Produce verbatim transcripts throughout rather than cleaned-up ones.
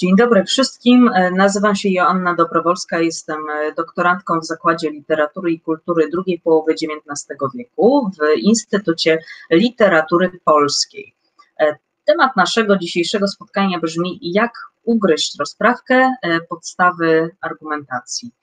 Dzień dobry wszystkim, nazywam się Joanna Dobrowolska, jestem doktorantką w Zakładzie Literatury i Kultury drugiej połowy dziewiętnastego wieku w Instytucie Literatury Polskiej. Temat naszego dzisiejszego spotkania brzmi: jak ugryźć rozprawkę, podstawy argumentacji.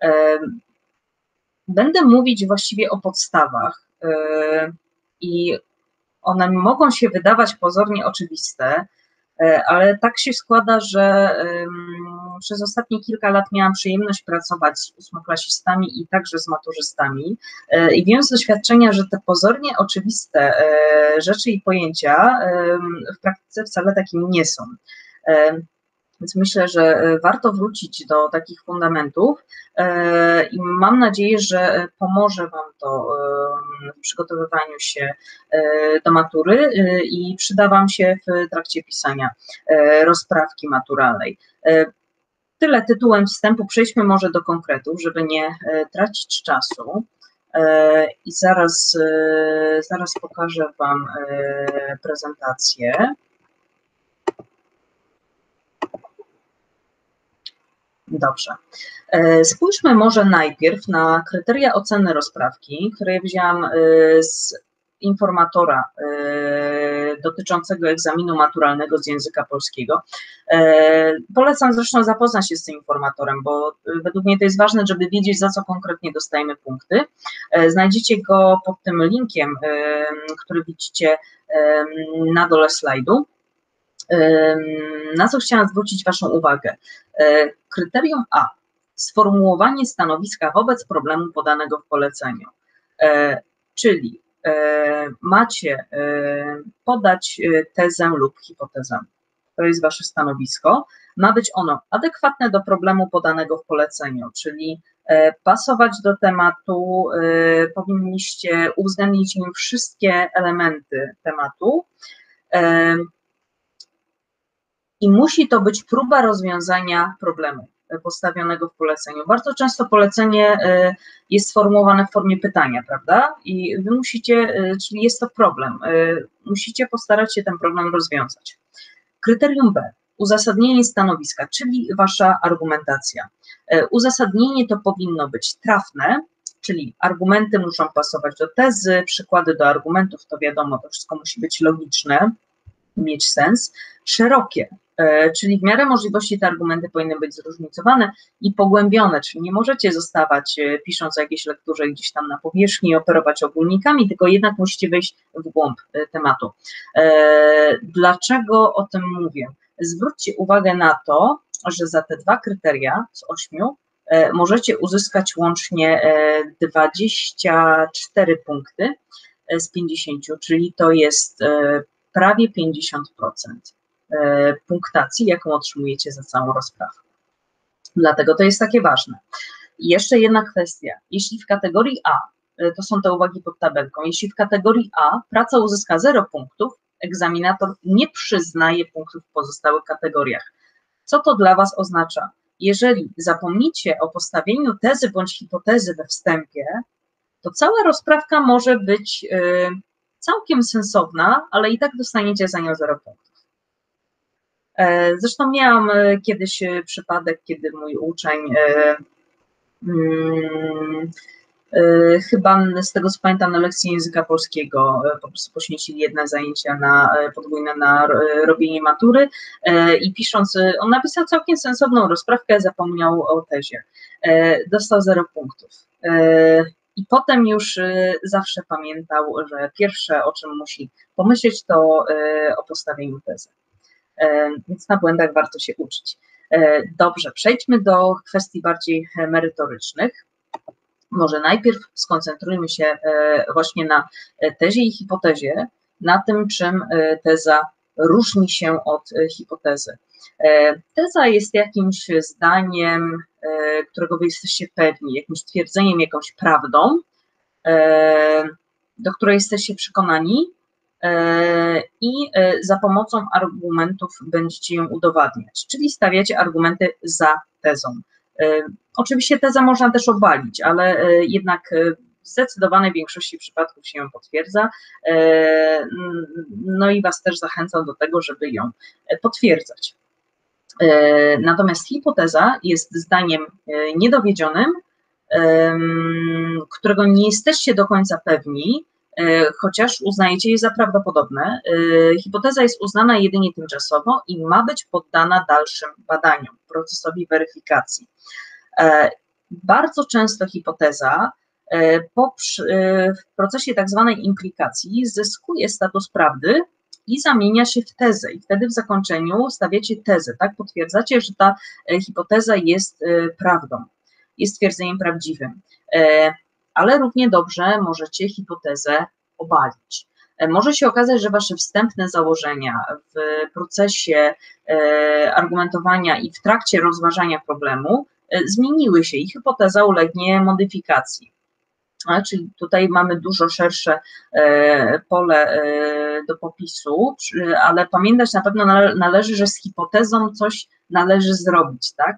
Będę mówić właściwie o podstawach i one mogą się wydawać pozornie oczywiste, ale tak się składa, że przez ostatnie kilka lat miałam przyjemność pracować z ósmoklasistami i także z maturzystami i wiem z doświadczenia, że te pozornie oczywiste rzeczy i pojęcia w praktyce wcale takimi nie są. Więc myślę, że warto wrócić do takich fundamentów i mam nadzieję, że pomoże Wam to w przygotowywaniu się do matury i przyda Wam się w trakcie pisania rozprawki maturalnej. Tyle tytułem wstępu, przejdźmy może do konkretów, żeby nie tracić czasu. I zaraz, zaraz pokażę Wam prezentację. Dobrze. Spójrzmy może najpierw na kryteria oceny rozprawki, które wzięłam z informatora dotyczącego egzaminu maturalnego z języka polskiego. Polecam zresztą zapoznać się z tym informatorem, bo według mnie to jest ważne, żeby wiedzieć, za co konkretnie dostajemy punkty. Znajdziecie go pod tym linkiem, który widzicie na dole slajdu. Na co chciałam zwrócić Waszą uwagę. Kryterium A. Sformułowanie stanowiska wobec problemu podanego w poleceniu. Czyli macie podać tezę lub hipotezę. To jest Wasze stanowisko. Ma być ono adekwatne do problemu podanego w poleceniu, czyli pasować do tematu, powinniście uwzględnić nim wszystkie elementy tematu. I musi to być próba rozwiązania problemu postawionego w poleceniu. Bardzo często polecenie jest sformułowane w formie pytania, prawda? I wy musicie, czyli jest to problem, musicie postarać się ten problem rozwiązać. Kryterium B. Uzasadnienie stanowiska, czyli wasza argumentacja. Uzasadnienie to powinno być trafne, czyli argumenty muszą pasować do tezy, przykłady do argumentów, to wiadomo, to wszystko musi być logiczne, mieć sens, szerokie, czyli w miarę możliwości te argumenty powinny być zróżnicowane i pogłębione, czyli nie możecie zostawać, pisząc o jakiejś lekturze gdzieś tam na powierzchni, operować ogólnikami, tylko jednak musicie wejść w głąb tematu. Dlaczego o tym mówię? Zwróćcie uwagę na to, że za te dwa kryteria z ośmiu możecie uzyskać łącznie dwadzieścia cztery punkty z pięćdziesięciu, czyli to jest prawie pięćdziesiąt procent punktacji, jaką otrzymujecie za całą rozprawkę. Dlatego to jest takie ważne. I jeszcze jedna kwestia. Jeśli w kategorii A, to są te uwagi pod tabelką, jeśli w kategorii A praca uzyska zero punktów, egzaminator nie przyznaje punktów w pozostałych kategoriach. Co to dla Was oznacza? Jeżeli zapomnicie o postawieniu tezy bądź hipotezy we wstępie, to cała rozprawka może być yy, całkiem sensowna, ale i tak dostaniecie za nią zero punktów. Zresztą miałam kiedyś przypadek, kiedy mój uczeń, hmm, chyba z tego co pamiętam, na lekcji języka polskiego po prostu poświęcili jedne zajęcia na podwójne na robienie matury i pisząc, on napisał całkiem sensowną rozprawkę, zapomniał o tezie. Dostał zero punktów. I potem już zawsze pamiętał, że pierwsze, o czym musi pomyśleć, to o postawieniu tezy. Więc na błędach warto się uczyć. Dobrze, przejdźmy do kwestii bardziej merytorycznych. Może najpierw skoncentrujmy się właśnie na tezie i hipotezie, na tym, czym teza różni się od hipotezy. Teza jest jakimś zdaniem, którego wy jesteście pewni, jakimś twierdzeniem, jakąś prawdą, do której jesteście przekonani i za pomocą argumentów będziecie ją udowadniać, czyli stawiacie argumenty za tezą. Oczywiście tezę można też obalić, ale jednak w zdecydowanej większości przypadków się ją potwierdza, no i Was też zachęcam do tego, żeby ją potwierdzać. Natomiast hipoteza jest zdaniem niedowiedzionym, którego nie jesteście do końca pewni, chociaż uznajecie je za prawdopodobne. Hipoteza jest uznana jedynie tymczasowo i ma być poddana dalszym badaniom, procesowi weryfikacji. Bardzo często hipoteza po, w procesie tak zwanej implikacji zyskuje status prawdy i zamienia się w tezę i wtedy w zakończeniu stawiacie tezę, tak? Potwierdzacie, że ta hipoteza jest prawdą, jest stwierdzeniem prawdziwym, ale równie dobrze możecie hipotezę obalić. Może się okazać, że wasze wstępne założenia w procesie argumentowania i w trakcie rozważania problemu zmieniły się i hipoteza ulegnie modyfikacji. A, czyli tutaj mamy dużo szersze pole do popisu, ale pamiętać na pewno należy, że z hipotezą coś należy zrobić, tak?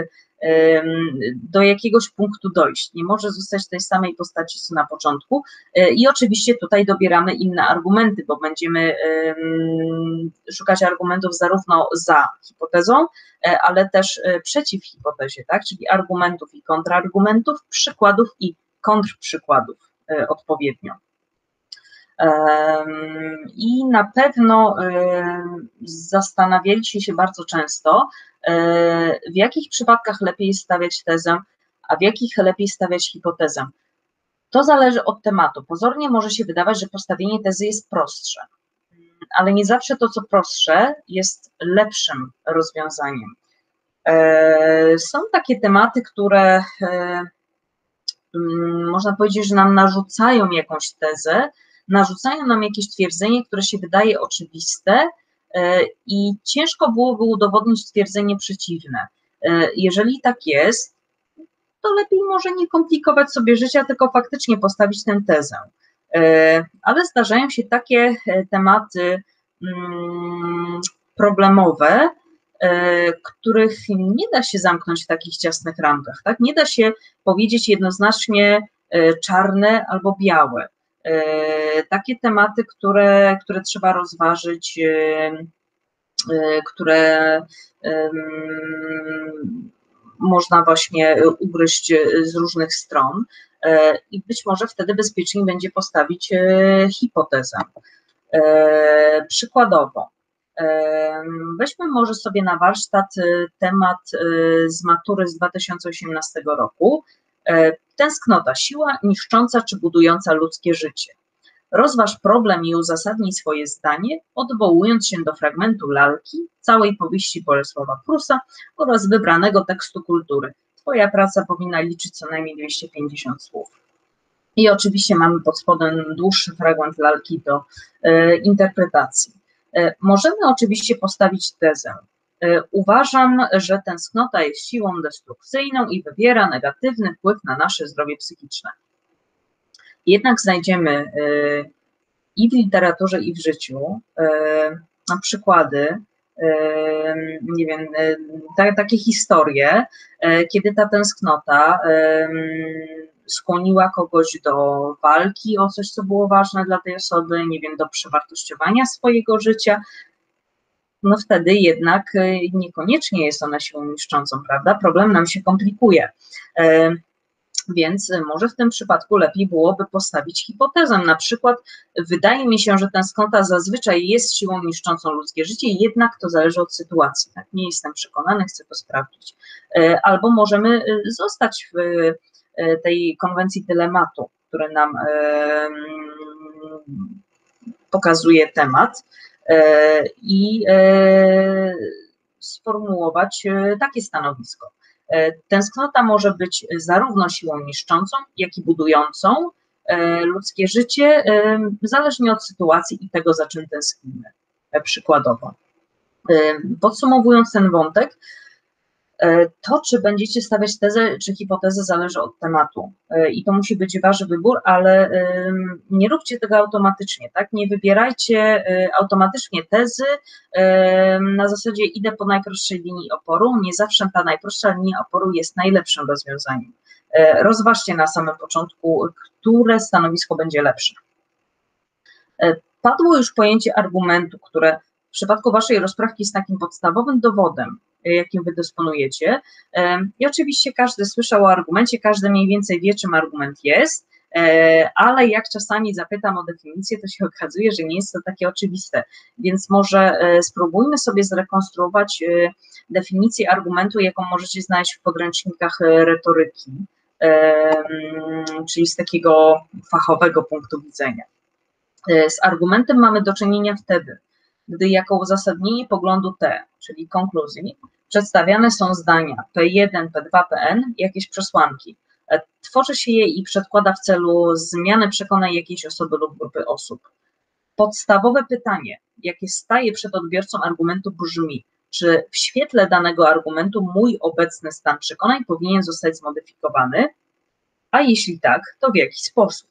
Do jakiegoś punktu dojść. Nie może zostać tej samej postaci co na początku i oczywiście tutaj dobieramy inne argumenty, bo będziemy szukać argumentów zarówno za hipotezą, ale też przeciw hipotezie, tak? Czyli argumentów i kontrargumentów, przykładów i kontrprzykładów odpowiednio. I na pewno zastanawialiście się bardzo często, w jakich przypadkach lepiej stawiać tezę, a w jakich lepiej stawiać hipotezę. To zależy od tematu. Pozornie może się wydawać, że postawienie tezy jest prostsze, ale nie zawsze to, co prostsze, jest lepszym rozwiązaniem. Są takie tematy, które można powiedzieć, że nam narzucają jakąś tezę, narzucają nam jakieś twierdzenie, które się wydaje oczywiste i ciężko byłoby udowodnić twierdzenie przeciwne. Jeżeli tak jest, to lepiej może nie komplikować sobie życia, tylko faktycznie postawić tę tezę. Ale zdarzają się takie tematy problemowe, których nie da się zamknąć w takich ciasnych ramkach, tak? Nie da się powiedzieć jednoznacznie czarne albo białe. Takie tematy, które, które trzeba rozważyć, które można właśnie ugryźć z różnych stron i być może wtedy bezpieczniej będzie postawić hipotezę. Przykładowo, weźmy może sobie na warsztat temat z matury z dwa tysiące osiemnastego roku. Tęsknota, siła niszcząca czy budująca ludzkie życie. Rozważ problem i uzasadnij swoje zdanie, odwołując się do fragmentu lalki, całej powieści Bolesława Prusa oraz wybranego tekstu kultury. Twoja praca powinna liczyć co najmniej dwieście pięćdziesiąt słów. I oczywiście mamy pod spodem dłuższy fragment lalki do e, interpretacji. E, możemy oczywiście postawić tezę. E, uważam, że tęsknota jest siłą destrukcyjną i wywiera negatywny wpływ na nasze zdrowie psychiczne. Jednak znajdziemy y, i w literaturze, i w życiu y, na przykłady, y, nie wiem, y, ta, takie historie, y, kiedy ta tęsknota y, skłoniła kogoś do walki o coś, co było ważne dla tej osoby, nie wiem, do przewartościowania swojego życia. No wtedy jednak y, niekoniecznie jest ona siłą niszczącą, prawda? Problem nam się komplikuje. Y, Więc może w tym przypadku lepiej byłoby postawić hipotezę. Na przykład wydaje mi się, że tęsknota zazwyczaj jest siłą niszczącą ludzkie życie, jednak to zależy od sytuacji. Tak? Nie jestem przekonany, chcę to sprawdzić. Albo możemy zostać w tej konwencji dylematu, który nam pokazuje temat i sformułować takie stanowisko. Tęsknota może być zarówno siłą niszczącą, jak i budującą ludzkie życie, zależnie od sytuacji i tego, za czym tęsknimy, przykładowo. Podsumowując ten wątek, to, czy będziecie stawiać tezę, czy hipotezę, zależy od tematu i to musi być wasz wybór, ale nie róbcie tego automatycznie, tak? Nie wybierajcie automatycznie tezy na zasadzie idę po najprostszej linii oporu, nie zawsze ta najprostsza linia oporu jest najlepszym rozwiązaniem. Rozważcie na samym początku, które stanowisko będzie lepsze. Padło już pojęcie argumentu, które w przypadku waszej rozprawki jest takim podstawowym dowodem, jakim wy dysponujecie. I oczywiście każdy słyszał o argumencie, każdy mniej więcej wie, czym argument jest, ale jak czasami zapytam o definicję, to się okazuje, że nie jest to takie oczywiste, więc może spróbujmy sobie zrekonstruować definicję argumentu, jaką możecie znaleźć w podręcznikach retoryki, czyli z takiego fachowego punktu widzenia. Z argumentem mamy do czynienia wtedy, gdy jako uzasadnienie poglądu T, czyli konkluzji, przedstawiane są zdania P jeden, P dwa, P N, jakieś przesłanki. Tworzy się je i przedkłada w celu zmiany przekonań jakiejś osoby lub grupy osób. Podstawowe pytanie, jakie staje przed odbiorcą argumentu, brzmi: czy w świetle danego argumentu mój obecny stan przekonań powinien zostać zmodyfikowany? A jeśli tak, to w jaki sposób?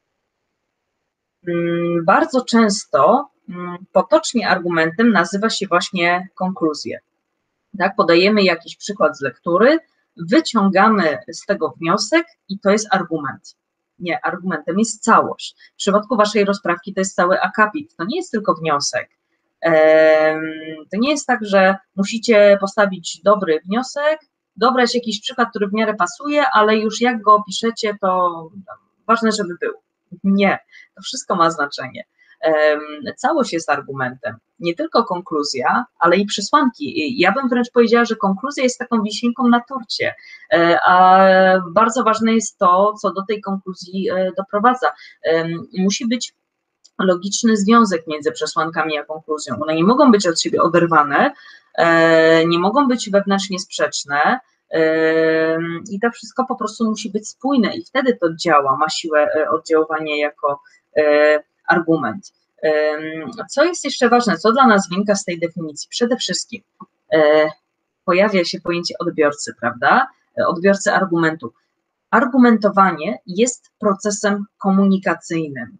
Bardzo często potocznie argumentem nazywa się właśnie konkluzję. Tak, podajemy jakiś przykład z lektury, wyciągamy z tego wniosek i to jest argument. Nie, argumentem jest całość. W przypadku waszej rozprawki to jest cały akapit, to nie jest tylko wniosek. To nie jest tak, że musicie postawić dobry wniosek, dobrać jakiś przykład, który w miarę pasuje, ale już jak go opiszecie, to ważne, żeby był. Nie, to wszystko ma znaczenie. Całość jest argumentem, nie tylko konkluzja, ale i przesłanki. Ja bym wręcz powiedziała, że konkluzja jest taką wisienką na torcie, a bardzo ważne jest to, co do tej konkluzji doprowadza. Musi być logiczny związek między przesłankami a konkluzją. One nie mogą być od siebie oderwane, nie mogą być wewnętrznie sprzeczne i to wszystko po prostu musi być spójne i wtedy to działa, ma siłę oddziaływania jako argument. Co jest jeszcze ważne, co dla nas wynika z tej definicji? Przede wszystkim pojawia się pojęcie odbiorcy, prawda? Odbiorcy argumentu. Argumentowanie jest procesem komunikacyjnym.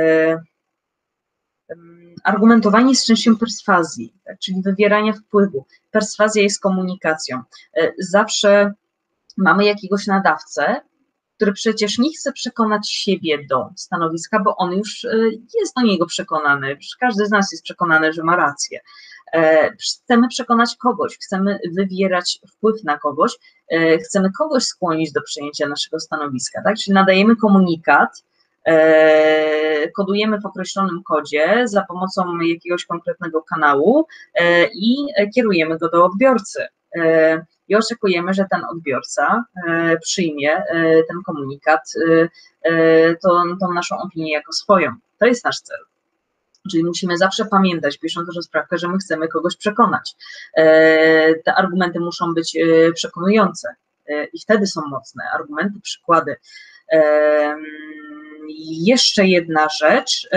Argumentowanie jest częścią perswazji, tak, czyli wywierania wpływu. Perswazja jest komunikacją. Zawsze mamy jakiegoś nadawcę, który przecież nie chce przekonać siebie do stanowiska, bo on już jest do niego przekonany. Każdy z nas jest przekonany, że ma rację. Chcemy przekonać kogoś, chcemy wywierać wpływ na kogoś, chcemy kogoś skłonić do przyjęcia naszego stanowiska, tak? Czyli nadajemy komunikat, kodujemy w określonym kodzie za pomocą jakiegoś konkretnego kanału i kierujemy go do odbiorcy. I oczekujemy, że ten odbiorca przyjmie ten komunikat, tą, tą naszą opinię jako swoją. To jest nasz cel. Czyli musimy zawsze pamiętać, pisząc też sprawkę, że my chcemy kogoś przekonać. Te argumenty muszą być przekonujące i wtedy są mocne. Argumenty, przykłady. Jeszcze jedna rzecz.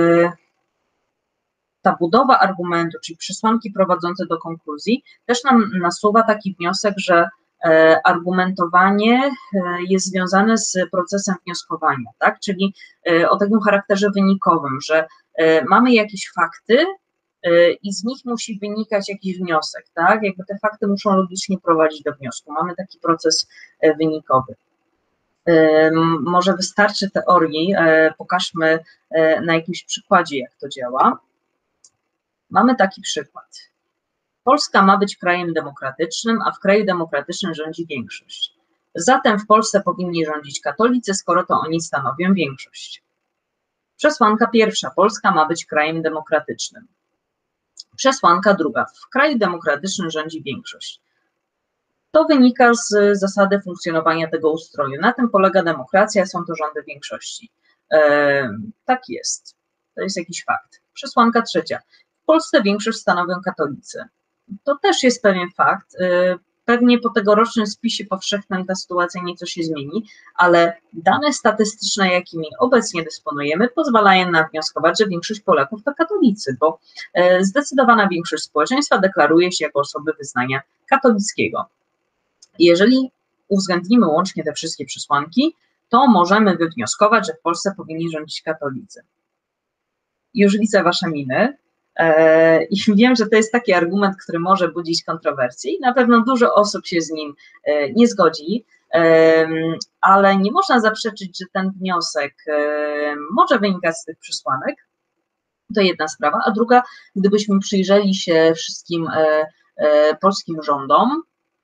Ta budowa argumentu, czyli przesłanki prowadzące do konkluzji, też nam nasuwa taki wniosek, że argumentowanie jest związane z procesem wnioskowania, tak? Czyli o takim charakterze wynikowym, że mamy jakieś fakty i z nich musi wynikać jakiś wniosek, tak? Jakby te fakty muszą logicznie prowadzić do wniosku. Mamy taki proces wynikowy. Może wystarczy teorii, pokażmy na jakimś przykładzie, jak to działa. Mamy taki przykład. Polska ma być krajem demokratycznym, a w kraju demokratycznym rządzi większość. Zatem w Polsce powinni rządzić katolicy, skoro to oni stanowią większość. Przesłanka pierwsza. Polska ma być krajem demokratycznym. Przesłanka druga. W kraju demokratycznym rządzi większość. To wynika z zasady funkcjonowania tego ustroju. Na tym polega demokracja, są to rządy większości. E, tak jest. To jest jakiś fakt. Przesłanka trzecia. W Polsce większość stanowią katolicy. To też jest pewien fakt. Pewnie po tegorocznym spisie powszechnym ta sytuacja nieco się zmieni, ale dane statystyczne, jakimi obecnie dysponujemy, pozwalają nam wnioskować, że większość Polaków to katolicy, bo zdecydowana większość społeczeństwa deklaruje się jako osoby wyznania katolickiego. Jeżeli uwzględnimy łącznie te wszystkie przesłanki, to możemy wywnioskować, że w Polsce powinni rządzić katolicy. Już widzę wasze miny. I wiem, że to jest taki argument, który może budzić kontrowersje i na pewno dużo osób się z nim nie zgodzi, ale nie można zaprzeczyć, że ten wniosek może wynikać z tych przesłanek. To jedna sprawa, a druga, gdybyśmy przyjrzeli się wszystkim polskim rządom,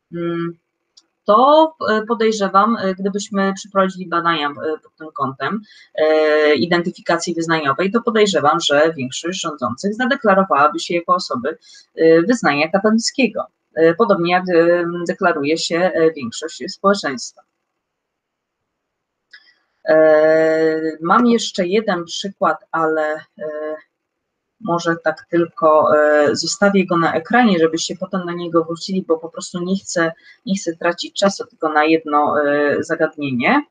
to podejrzewam, gdybyśmy przeprowadzili badania pod tym kątem identyfikacji wyznaniowej, to podejrzewam, że większość rządzących zadeklarowałaby się jako osoby wyznania katolickiego, podobnie jak deklaruje się większość społeczeństwa. Mam jeszcze jeden przykład, ale może tak tylko zostawię go na ekranie, żebyście potem na niego wrócili, bo po prostu nie chcę, nie chcę tracić czasu tylko na jedno zagadnienie.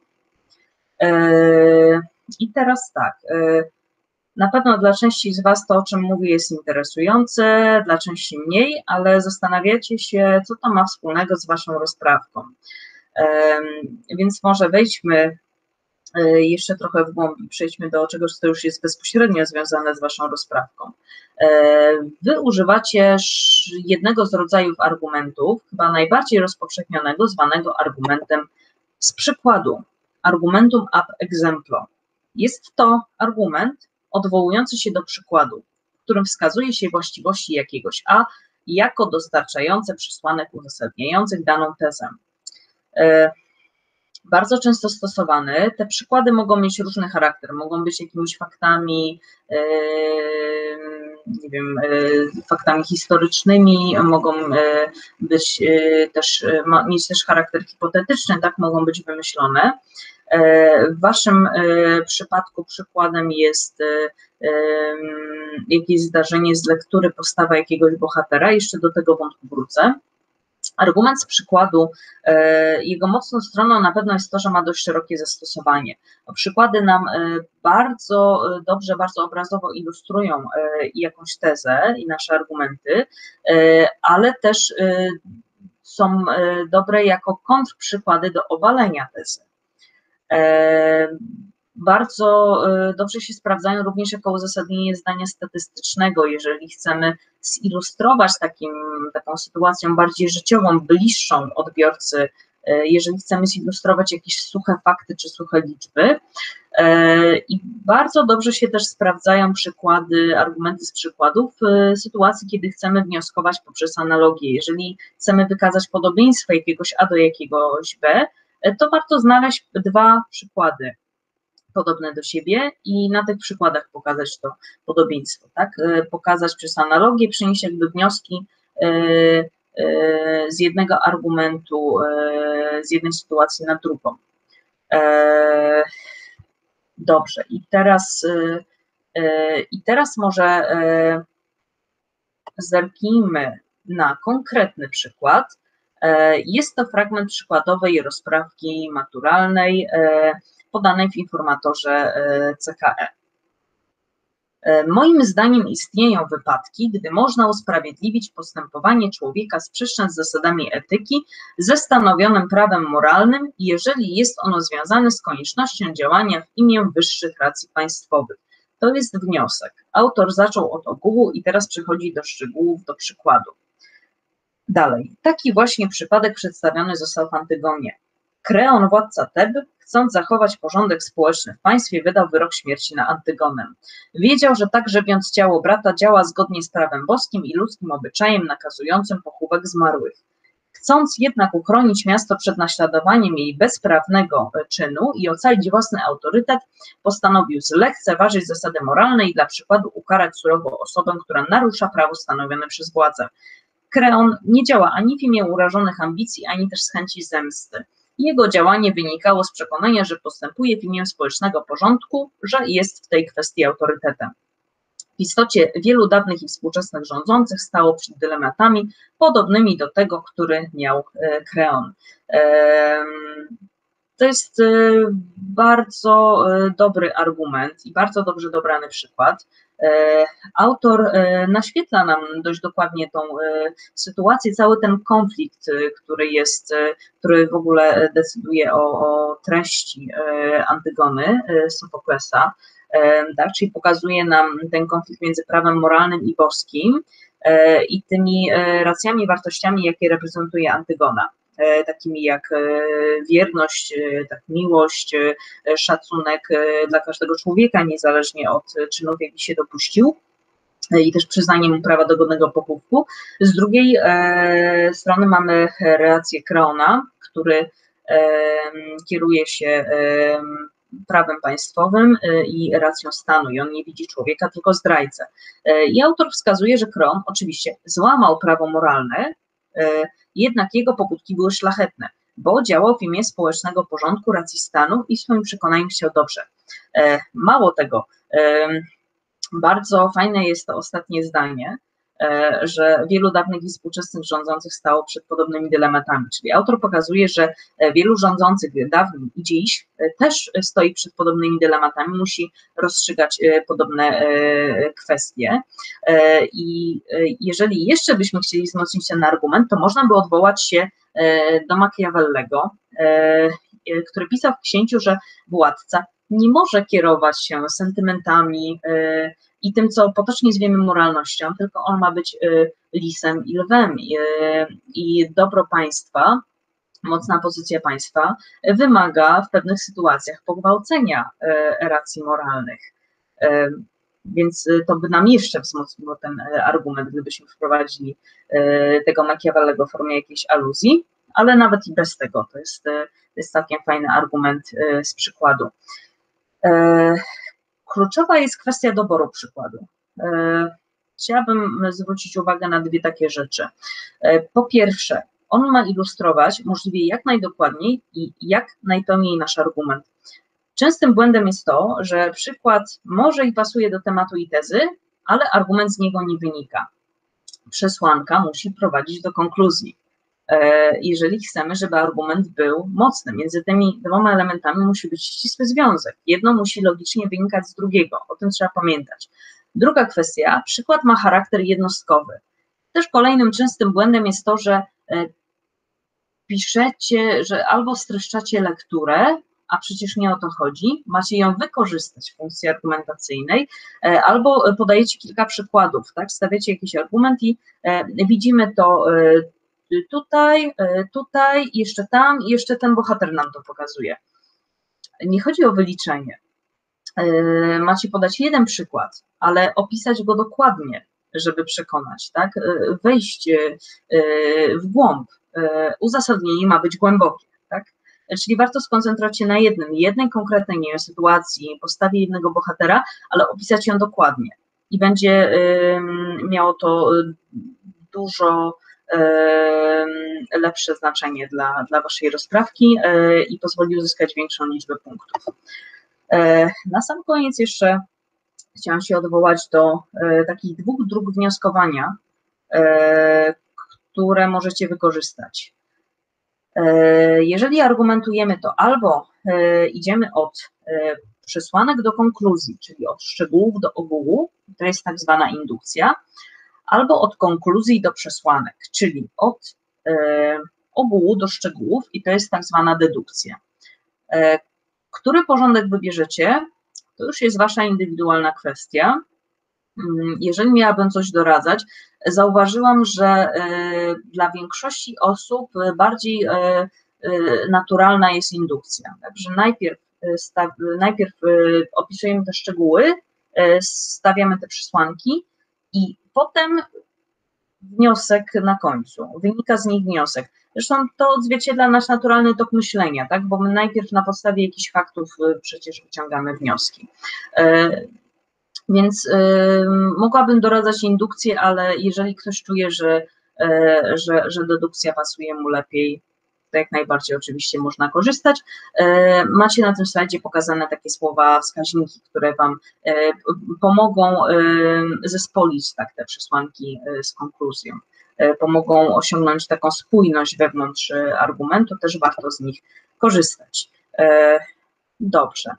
I teraz tak, na pewno dla części z Was to, o czym mówię, jest interesujące, dla części mniej, ale zastanawiacie się, co to ma wspólnego z Waszą rozprawką. Więc może wejdźmy jeszcze trochę w głąb i przejdźmy do czegoś, co już jest bezpośrednio związane z Waszą rozprawką. Wy używacie jednego z rodzajów argumentów, chyba najbardziej rozpowszechnionego, zwanego argumentem z przykładu, argumentum ab exemplo. Jest to argument odwołujący się do przykładu, w którym wskazuje się właściwości jakiegoś A jako dostarczające przesłanek uzasadniających daną tezę. Bardzo często stosowany. Te przykłady mogą mieć różny charakter, mogą być jakimiś faktami, nie wiem, faktami historycznymi, mogą być też, mieć też charakter hipotetyczny, tak, mogą być wymyślone. W Waszym przypadku przykładem jest jakieś zdarzenie z lektury, postawa jakiegoś bohatera, jeszcze do tego wątku wrócę. Argument z przykładu, jego mocną stroną na pewno jest to, że ma dość szerokie zastosowanie. Przykłady nam bardzo dobrze, bardzo obrazowo ilustrują jakąś tezę i nasze argumenty, ale też są dobre jako kontrprzykłady do obalenia tezy. Bardzo dobrze się sprawdzają również jako uzasadnienie zdania statystycznego, jeżeli chcemy zilustrować takim, taką sytuacją bardziej życiową, bliższą odbiorcy, jeżeli chcemy zilustrować jakieś suche fakty czy suche liczby. I bardzo dobrze się też sprawdzają przykłady, argumenty z przykładów w sytuacji, kiedy chcemy wnioskować poprzez analogię. Jeżeli chcemy wykazać podobieństwo jakiegoś A do jakiegoś B, to warto znaleźć dwa przykłady podobne do siebie i na tych przykładach pokazać to podobieństwo, tak? Pokazać przez analogię, przynieść jakby wnioski z jednego argumentu, z jednej sytuacji na drugą. Dobrze, i teraz, i teraz może zerknijmy na konkretny przykład. Jest to fragment przykładowej rozprawki maturalnej podanej w informatorze C K E. Moim zdaniem istnieją wypadki, gdy można usprawiedliwić postępowanie człowieka sprzeczne z zasadami etyki ze stanowionym prawem moralnym, jeżeli jest ono związane z koniecznością działania w imię wyższych racji państwowych. To jest wniosek. Autor zaczął od ogółu i teraz przechodzi do szczegółów, do przykładu. Dalej. Taki właśnie przypadek przedstawiony został w Antygonie. Kreon, władca Teb, chcąc zachować porządek społeczny w państwie, wydał wyrok śmierci na Antygonę. Wiedział, że tak grzebiąc ciało brata działa zgodnie z prawem boskim i ludzkim obyczajem nakazującym pochówek zmarłych. Chcąc jednak uchronić miasto przed naśladowaniem jej bezprawnego czynu i ocalić własny autorytet, postanowił zlekceważyć zasady moralne i dla przykładu ukarać surowo osobę, która narusza prawo stanowione przez władzę. Kreon nie działa ani w imię urażonych ambicji, ani też z chęci zemsty. Jego działanie wynikało z przekonania, że postępuje w imię społecznego porządku, że jest w tej kwestii autorytetem. W istocie wielu dawnych i współczesnych rządzących stało przed dylematami podobnymi do tego, który miał Kreon. To jest bardzo dobry argument i bardzo dobrze dobrany przykład. Autor naświetla nam dość dokładnie tą sytuację, cały ten konflikt, który jest, który w ogóle decyduje o, o treści Antygony Sofoklesa, tak, czyli pokazuje nam ten konflikt między prawem moralnym i boskim i tymi racjami, wartościami, jakie reprezentuje Antygona, takimi jak wierność, tak, miłość, szacunek dla każdego człowieka, niezależnie od czynów, jakich się dopuścił. i też przyznanie mu prawa do godnego pochówku. Z drugiej e, strony mamy relację Kreona, który e, kieruje się e, prawem państwowym e, i racją stanu i on nie widzi człowieka, tylko zdrajcę. E, I autor wskazuje, że Kreon oczywiście złamał prawo moralne, e, jednak jego pobudki były szlachetne, bo działał w imię społecznego porządku, racji stanu i w swoim przekonaniu chciał dobrze. E, mało tego, e, bardzo fajne jest to ostatnie zdanie, że wielu dawnych i współczesnych rządzących stało przed podobnymi dylematami. Czyli autor pokazuje, że wielu rządzących dawniej i dziś też stoi przed podobnymi dylematami, musi rozstrzygać podobne kwestie. I jeżeli jeszcze byśmy chcieli wzmocnić ten argument, to można by odwołać się do Machiavellego, który pisał w księciu, że władca nie może kierować się sentymentami i tym, co potocznie zwiemy moralnością, tylko on ma być lisem i lwem. I dobro państwa, mocna pozycja państwa wymaga w pewnych sytuacjach pogwałcenia racji moralnych. Więc to by nam jeszcze wzmocniło ten argument, gdybyśmy wprowadzili tego Machiavellego w formie jakiejś aluzji, ale nawet i bez tego, to jest, to jest całkiem fajny argument z przykładu. Kluczowa jest kwestia doboru przykładu. Chciałabym zwrócić uwagę na dwie takie rzeczy. Po pierwsze, on ma ilustrować możliwie jak najdokładniej i jak najpełniej nasz argument. Częstym błędem jest to, że przykład może i pasuje do tematu i tezy, ale argument z niego nie wynika. Przesłanka musi prowadzić do konkluzji. Jeżeli chcemy, żeby argument był mocny, między tymi dwoma elementami musi być ścisły związek. Jedno musi logicznie wynikać z drugiego, o tym trzeba pamiętać. Druga kwestia, przykład ma charakter jednostkowy. Też kolejnym częstym błędem jest to, że piszecie, że albo streszczacie lekturę, a przecież nie o to chodzi, macie ją wykorzystać w funkcji argumentacyjnej, albo podajecie kilka przykładów, tak? Stawiacie jakiś argument i widzimy to tutaj, tutaj, jeszcze tam i jeszcze ten bohater nam to pokazuje. Nie chodzi o wyliczenie. Macie podać jeden przykład, ale opisać go dokładnie, żeby przekonać, tak? Wejść w głąb. Uzasadnienie ma być głębokie, tak? Czyli warto skoncentrować się na jednym, jednej konkretnej, nie wiem, sytuacji, postawie jednego bohatera, ale opisać ją dokładnie. I będzie miało to dużo lepsze znaczenie dla, dla waszej rozprawki i pozwoli uzyskać większą liczbę punktów. Na sam koniec jeszcze chciałam się odwołać do takich dwóch dróg wnioskowania, które możecie wykorzystać. Jeżeli argumentujemy, to albo idziemy od przesłanek do konkluzji, czyli od szczegółów do ogółu, to jest tak zwana indukcja, albo od konkluzji do przesłanek, czyli od ogółu do szczegółów i to jest tak zwana dedukcja. Który porządek wybierzecie, to już jest wasza indywidualna kwestia. Jeżeli miałabym coś doradzać, zauważyłam, że dla większości osób bardziej naturalna jest indukcja. Także najpierw, najpierw opisujemy te szczegóły, stawiamy te przesłanki i potem wniosek na końcu, wynika z nich wniosek. Zresztą to odzwierciedla nasz naturalny tok myślenia, tak? Bo my najpierw na podstawie jakichś faktów przecież wyciągamy wnioski. Więc mogłabym doradzać indukcję, ale jeżeli ktoś czuje, że, że, że dedukcja pasuje mu lepiej, to jak najbardziej oczywiście można korzystać. Macie na tym slajdzie pokazane takie słowa, wskaźniki, które wam pomogą zespolić tak te przesłanki z konkluzją. Pomogą osiągnąć taką spójność wewnątrz argumentu, też warto z nich korzystać. Dobrze.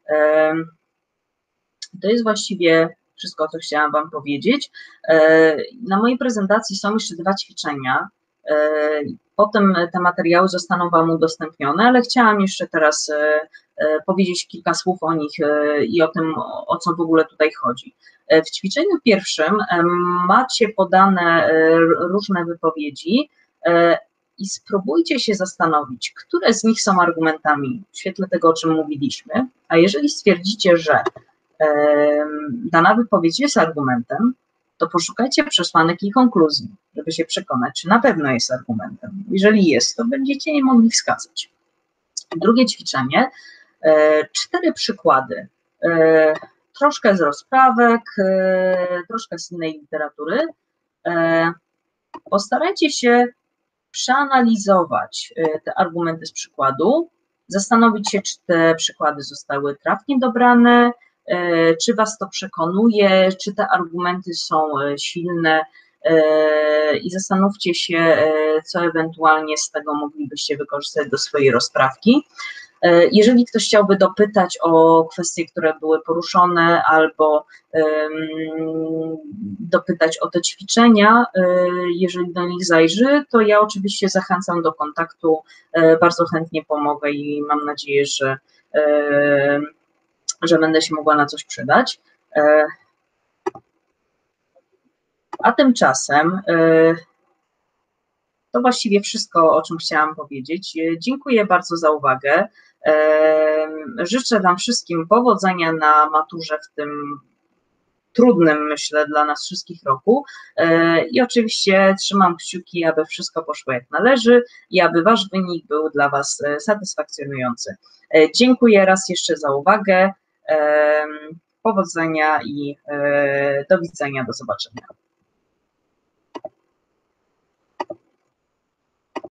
To jest właściwie wszystko, co chciałam wam powiedzieć. Na mojej prezentacji są jeszcze dwa ćwiczenia. Potem te materiały zostaną wam udostępnione, ale chciałam jeszcze teraz powiedzieć kilka słów o nich i o tym, o co w ogóle tutaj chodzi. W ćwiczeniu pierwszym macie podane różne wypowiedzi i spróbujcie się zastanowić, które z nich są argumentami w świetle tego, o czym mówiliśmy, a jeżeli stwierdzicie, że dana wypowiedź jest argumentem, to poszukajcie przesłanek i konkluzji, żeby się przekonać, czy na pewno jest argumentem. Jeżeli jest, to będziecie je mogli wskazać. Drugie ćwiczenie, cztery przykłady, troszkę z rozprawek, troszkę z innej literatury. Postarajcie się przeanalizować te argumenty z przykładu, zastanowić się, czy te przykłady zostały trafnie dobrane, czy Was to przekonuje, czy te argumenty są silne i zastanówcie się, co ewentualnie z tego moglibyście wykorzystać do swojej rozprawki. Jeżeli ktoś chciałby dopytać o kwestie, które były poruszone, albo dopytać o te ćwiczenia, jeżeli do nich zajrzy, to ja oczywiście zachęcam do kontaktu, bardzo chętnie pomogę i mam nadzieję, że, że będę się mogła na coś przydać. A tymczasem to właściwie wszystko, o czym chciałam powiedzieć. Dziękuję bardzo za uwagę. Życzę Wam wszystkim powodzenia na maturze w tym trudnym, myślę, dla nas wszystkich roku i oczywiście trzymam kciuki, aby wszystko poszło jak należy i aby Wasz wynik był dla Was satysfakcjonujący. Dziękuję raz jeszcze za uwagę, powodzenia i do widzenia, do zobaczenia.